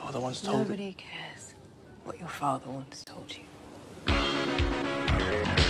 father once told me. Nobody cares what your father once told you.